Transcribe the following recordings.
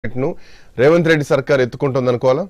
ను రేవంత్ రెడ్డి సర్కార్ ఎత్తుకుంటుంది అనుకోవాలా?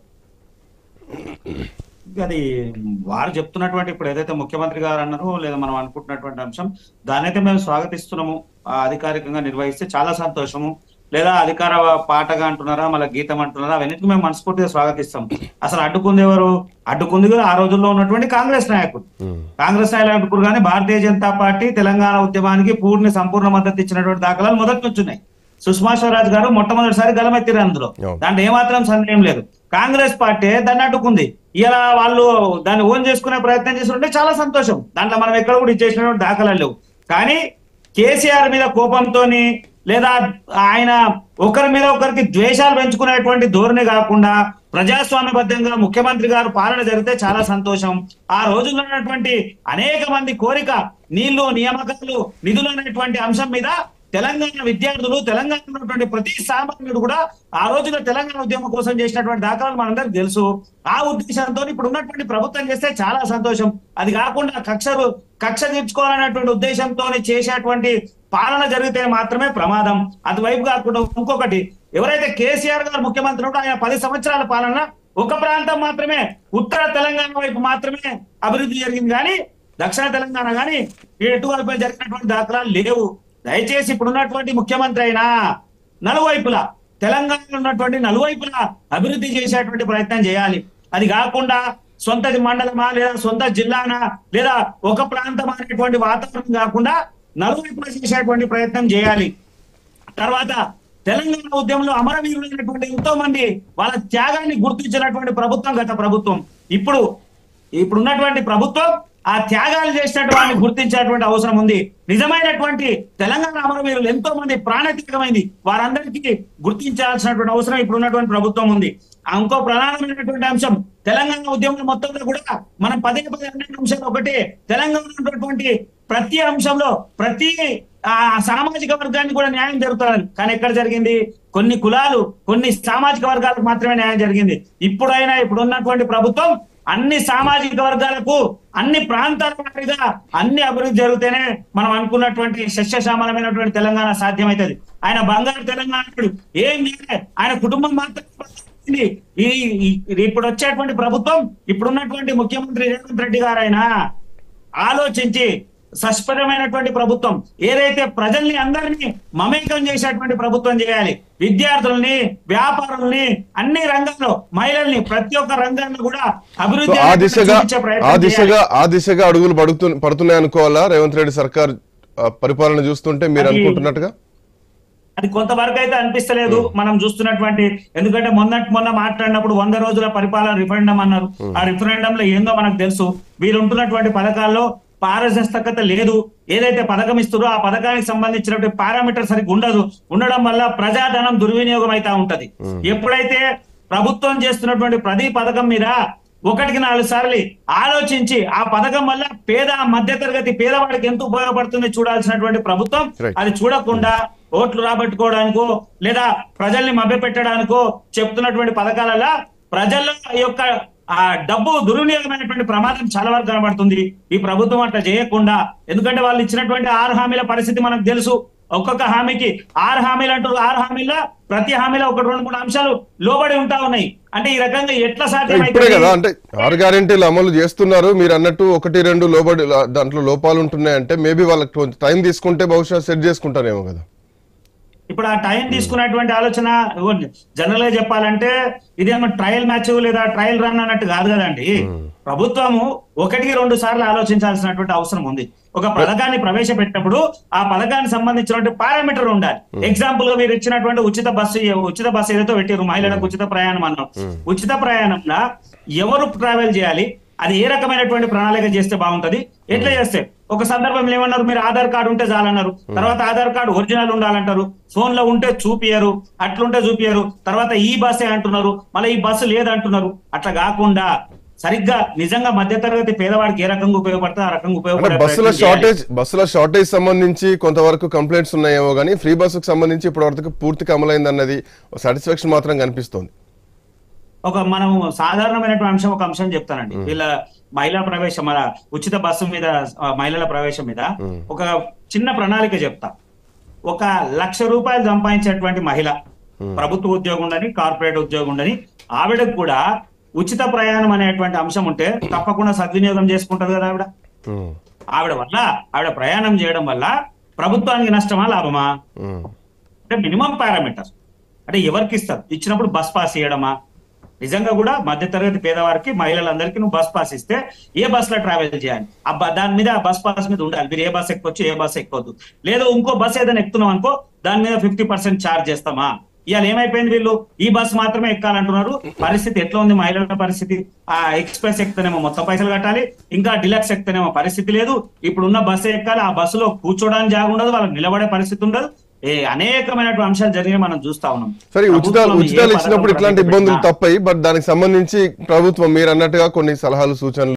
అది వారు చెప్తున్నటువంటి ఇప్పుడు ఏదైతే ముఖ్యమంత్రి గారు అన్నారో లేదా మనం అనుకుంటున్నటువంటి అంశం దాన్ని అయితే మేము స్వాగతిస్తున్నాము. అధికారికంగా నిర్వహిస్తే చాలా సంతోషము. లేదా అధికార పాటగా అంటున్నారా మళ్ళీ గీతం అంటున్నారా అవన్నిటికీ మేము మనస్ఫూర్తిగా స్వాగతిస్తాం. అసలు అడ్డుకుంది ఎవరు? అడ్డుకుంది కూడా ఆ రోజుల్లో ఉన్నటువంటి కాంగ్రెస్ నాయకులు. కాంగ్రెస్ నాయకులు కానీ భారతీయ జనతా పార్టీ తెలంగాణ ఉద్యమానికి సంపూర్ణ మద్దతు ఇచ్చినటువంటి దాఖలాలు మొదటి నుంచి ఉన్నాయి. సుష్మా స్వరాజ్ గారు మొట్టమొదటిసారి గలమెత్తిరు అందులో, దాంట్లో ఏమాత్రం సందేహం లేదు. కాంగ్రెస్ పార్టీ దాన్ని అడ్డుకుంది. ఇలా వాళ్ళు దాన్ని ఓన్ చేసుకునే ప్రయత్నం చేస్తుంటే చాలా సంతోషం. దాంట్లో మనం ఎక్కడ కూడా ఇచ్చేసినటువంటి దాఖలాలు లేవు. కానీ కేసీఆర్ మీద కోపంతోని లేదా ఆయన ఒకరి మీద ఒకరికి ద్వేషాలు పెంచుకునేటువంటి ధోరణి కాకుండా ప్రజాస్వామ్యబద్ధంగా ముఖ్యమంత్రి గారు పాలన జరిగితే చాలా సంతోషం. ఆ రోజుల్లో ఉన్నటువంటి అనేక మంది కోరిక నీళ్లు, నియామకాలు, నిధులు అనేటువంటి అంశం మీద తెలంగాణ విద్యార్థులు, తెలంగాణ ఉన్నటువంటి ప్రతి సామాన్యుడు కూడా ఆ రోజున తెలంగాణ ఉద్యమం కోసం చేసినటువంటి దాఖలాలు మనందరికి తెలుసు. ఆ ఉద్దేశంతో ఇప్పుడు ఉన్నటువంటి ప్రభుత్వం చేస్తే చాలా సంతోషం. అది కాకుండా కక్ష తీర్చుకోవాలనేటువంటి ఉద్దేశంతో చేసేటువంటి పాలన జరిగితే మాత్రమే ప్రమాదం. అటువైపు కాకుండా ఇంకొకటి, ఎవరైతే కేసీఆర్ గారు ముఖ్యమంత్రి ఉన్నారో ఆయన 10 సంవత్సరాల పాలన ఒక ప్రాంతం మాత్రమే, ఉత్తర తెలంగాణ వైపు మాత్రమే అభివృద్ధి జరిగింది. కానీ దక్షిణ తెలంగాణ కానీ ఎటువైపు జరిగినటువంటి దాఖలాలు లేవు. దయచేసి ఇప్పుడున్నటువంటి ముఖ్యమంత్రి అయినా నలువైపులా తెలంగాణలో ఉన్నటువంటి నలువైపులా అభివృద్ధి చేసేటువంటి ప్రయత్నం చేయాలి. అది కాకుండా సొంత మండలమా లేదా సొంత జిల్లానా లేదా ఒక ప్రాంతం అనేటువంటి వాతావరణం కాకుండా నలువైపులా చేసేటువంటి ప్రయత్నం చేయాలి. తర్వాత తెలంగాణ ఉద్యమంలో అమరవీరులైనటువంటి ఎంతో మంది వాళ్ళ త్యాగాన్ని గుర్తించినటువంటి ప్రభుత్వం గత ప్రభుత్వం. ఇప్పుడున్నటువంటి ప్రభుత్వం ఆ త్యాగాలు చేసినటువంటి గుర్తించేటువంటి అవసరం ఉంది. నిజమైనటువంటి తెలంగాణ అమరవీరులు ఎంతో మంది ప్రాణత్యాగమైంది, వారందరికీ గుర్తించాల్సినటువంటి అవసరం ఇప్పుడున్నటువంటి ప్రభుత్వం ఉంది. ఇంకో ప్రధానమైనటువంటి అంశం, తెలంగాణ ఉద్యమం మొత్తంలో కూడా మనం పదే అనే అంశాలు ఒకటే, తెలంగాణ ఉన్నటువంటి ప్రతి అంశంలో ప్రతి సామాజిక వర్గానికి కూడా న్యాయం జరుగుతుంది. కానీ ఎక్కడ జరిగింది? కొన్ని కులాలు, కొన్ని సామాజిక వర్గాలకు మాత్రమే న్యాయం జరిగింది. ఇప్పుడున్నటువంటి ప్రభుత్వం అన్ని సామాజిక వర్గాలకు, అన్ని ప్రాంతాల వారిగా అన్ని అభివృద్ధి జరిగితేనే మనం అనుకున్నటువంటి సస్యశ్యామలమైనటువంటి తెలంగాణ సాధ్యమవుతుంది. ఆయన బంగారు తెలంగాణ ఏం చేయాలి? ఆయన కుటుంబం మాత్రం ఇప్పుడు వచ్చేటువంటి ప్రభుత్వం, ఇప్పుడున్నటువంటి ముఖ్యమంత్రి రేవంత్ రెడ్డి గారు ఆయన ఆలోచించి సస్పరమైనటువంటి ప్రభుత్వం, ఏదైతే ప్రజల్ని అందరినీ మమేకం చేసేటువంటి ప్రభుత్వం చేయాలి. విద్యార్థుల్ని, వ్యాపారుల్ని, అన్ని రంగాల్లో మహిళల్ని, ప్రతి ఒక్క రంగంలో కూడా అభివృద్ధి ఆ దిశగా అడుగులు పడుతున్నాయి అనుకోవాలా? రేవంత్ రెడ్డి సర్కార్ పరిపాలన చూస్తుంటే మీరు అనుకుంటున్నట్టుగా అది కొంతవరకు అయితే అనిపిస్తలేదు మనం చూస్తున్నటువంటి. ఎందుకంటే మొన్న మాట్లాడినప్పుడు 100 రోజుల పరిపాలన రిఫరెండం అన్నారు. ఆ రిఫరెండంలో ఏందో మనకు తెలుసు. వీరుంటున్నటువంటి పథకాల్లో పారదర్శకత లేదు. ఏదైతే పథకం ఇస్తారో ఆ పథకానికి సంబంధించినటువంటి పారామీటర్ సరిగ్గా ఉండడం వల్ల ప్రజాధనం దుర్వినియోగం అయితే ఉంటది. ఎప్పుడైతే ప్రభుత్వం చేస్తున్నటువంటి ప్రతి పథకం మీద 1కి 4 సార్లు ఆలోచించి ఆ పథకం వల్ల మధ్యతరగతి పేదవాడికి ఎంత ఉపయోగపడుతుంది చూడాల్సినటువంటి ప్రభుత్వం అది చూడకుండా ఓట్లు రాబట్టుకోవడానికో లేదా ప్రజల్ని మభ్యపెట్టడానికో చెప్తున్నటువంటి పథకాల ప్రజల యొక్క ఆ డబ్బు దుర్వినియోగమైనటువంటి ప్రమాదం చాలా వరకు కనబడుతుంది. ఈ ప్రభుత్వం అట్లా చేయకుండా, ఎందుకంటే వాళ్ళు ఇచ్చినటువంటి 6 హామీల పరిస్థితి మనకు తెలుసు. ఒక్కొక్క హామీకి 6 హామీలు అంటారు. 6 హామీల ప్రతి హామీలో 1-2-3 అంశాలు లోబడి ఉంటా ఉన్నాయి. అంటే ఈ రకంగా ఎట్లా సాధ్యమైతే కదా? అంటే 6 గ్యారెంటీలు అమలు చేస్తున్నారు. మీరు అన్నట్టు 1-2 లోబడి దాంట్లో లోపాలు ఉంటున్నాయంటే మేబీ వాళ్ళకి కొంచెం టైం తీసుకుంటే బహుశా సెట్ చేసుకుంటారేమో కదా. ఇప్పుడు ఆ టైం తీసుకున్నటువంటి ఆలోచన జనరల్ గా చెప్పాలంటే ఇదేమో ట్రయల్ మ్యాచ్ లేదా ట్రయల్ రన్ అన్నట్టు కాదు కదండి. ప్రభుత్వము 1-2 సార్లు ఆలోచించాల్సినటువంటి అవసరం ఉంది. ఒక పథకాన్ని ప్రవేశపెట్టినప్పుడు ఆ పథకానికి సంబంధించినటువంటి పారామీటర్ ఉండాలి. ఎగ్జాంపుల్ గా మీరు ఇచ్చినటువంటి ఉచిత బస్సు ఏదైతే పెట్టారు, మహిళలకు ఉచిత ప్రయాణం అన్నాం. ఉచిత ప్రయాణంలో ఎవరు ట్రావెల్ చేయాలి, అది ఏ రకమైనటువంటి ప్రణాళిక చేస్తే బాగుంటది, ఎట్లా చేస్తే? ఒక సందర్భంలో ఏమన్నారు, మీరు ఆధార్ కార్డు ఉంటే చాలన్నారు. తర్వాత ఆధార్ కార్డు ఒరిజినల్ ఉండాలంటారు. ఫోన్ లో ఉంటే చూపియరు, అట్లుంటే చూపియరు. తర్వాత ఈ బస్సే అంటున్నారు, మళ్ళీ ఈ బస్సు లేదంటున్నారు. అట్లా కాకుండా సరిగ్గా నిజంగా మధ్యతరగతి పేదవాడికి ఏ రకంగా ఉపయోగపడతా ఆ రకంగా ఉపయోగపడే బస్సుల షార్టేజ్ సంబంధించి కొంతవరకు కంప్లైంట్స్ ఉన్నాయేమో కానీ ఫ్రీ బస్సుకు సంబంధించి ఇప్పటివరకు పూర్తిగా అమలైంది అన్నది సాటిస్ఫాక్షన్ మాత్రం కనిపిస్తోంది. మనం సాధారణమైనటువంటి అంశం ఒక అంశం చెప్తానండి. వీళ్ళ మహిళా ప్రవేశం, మన ఉచిత బస్సు మీద మహిళల ప్రవేశం మీద ఒక చిన్న ప్రణాళిక చెప్తా. 1,00,000 రూపాయలు సంపాదించేటువంటి మహిళ ప్రభుత్వ ఉద్యోగం ఉండని, కార్పొరేట్ ఉద్యోగం ఉండని, ఆవిడకు కూడా ఉచిత ప్రయాణం అనేటువంటి అంశం ఉంటే తప్పకుండా సద్వినియోగం చేసుకుంటది కదా ఆవిడ. ఆవిడ ప్రయాణం చేయడం వల్ల ప్రభుత్వానికి నష్టమా లాభమా? అంటే మినిమం పారామీటర్ అంటే ఎవరికి ఇస్తారు, ఇచ్చినప్పుడు బస్ పాస్ ఇవ్వడమా? నిజంగా కూడా మధ్యతరగతి పేదవారికి, మహిళలందరికీ నువ్వు బస్ పాస్ ఇస్తే ఏ బస్ లో ట్రావెల్ చేయాలి, దాని మీద ఆ బస్ పాస్ మీద ఉండాలి. మీరు ఏ బస్ ఎక్కొచ్చు, ఏ బస్ ఎక్కొద్దు. లేదా ఇంకో బస్ ఏదైనా ఎక్కుతున్నాం అనుకో, దాని మీద 50% ఛార్జ్ చేస్తామా? ఇవాళ ఏమైపోయింది, వీళ్ళు ఈ బస్ మాత్రమే ఎక్కాలంటున్నారు. పరిస్థితి ఎట్లా ఉంది మహిళల పరిస్థితి? ఆ ఎక్స్ప్రెస్ ఎక్కితేనేమో మొత్తం పైసలు కట్టాలి, ఇంకా డిలక్స్ ఎక్కితేనేమో పరిస్థితి లేదు. ఇప్పుడున్న బస్సు ఎక్కాలి, ఆ బస్సులో కూర్చోడానికి జాగా ఉండదు, వాళ్ళకి నిలబడే పరిస్థితి ఉండదు. అనేకమైనటువంటి అంశాలు జరిగి మనం చూస్తా ఉన్నాం. సరే, ఉచితాలు ఇచ్చినప్పుడు ఇట్లాంటి ఇబ్బందులు తప్పాయి. బట్ దానికి సంబంధించి ప్రభుత్వం మీరు అన్నట్టుగా కొన్ని సలహాలు, సూచనలు